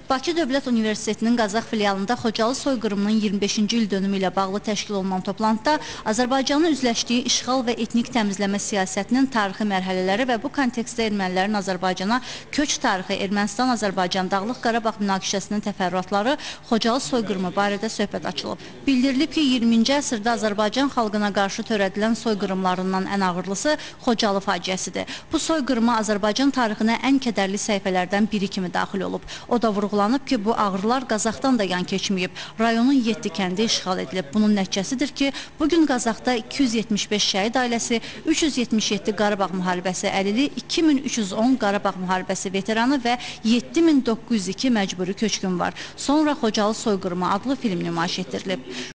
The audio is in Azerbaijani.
Bakı Dövlət Universitetinin Qazax filialında Xocalı soyqırımının 25-ci il dönümü ilə bağlı təşkil olunan toplantıda Azərbaycanın üzləşdiyi işğal və etnik təmizləmə siyasətinin tarixi mərhələləri və bu kontekstdə ermənilərin Azərbaycana köç tarixi, Ermənistan-Azərbaycan Dağlıq Qarabağ münaqişəsinin təfərrüatları, Xocalı soyqırımı barədə söhbət açılıb. Bildirilib ki, 20-ci əsrdə Azərbaycan xalqına qarşı törədilən soyqırımlarından ən ağırlısı Xocalı faciəsidir. Bu soyqırıma Azərbaycan tarixinə ən kədərli səhifələrdən biri kimi daxil olub. O da vurğulanıb ki, bu ağrılar Qazaxdan da yan keçməyib. Rayonun 7 kəndi işğal edilib. Bunun nəticəsidir ki, bugün Qazaxda 275 şəhid ailəsi, 377 Qarabağ müharibəsi əlili, 2310 Qarabağ müharibəsi veteranı və 7902 məcburi köçkün var. Sonra Xocalı soyqırımı adlı film nümayiş etdirilib.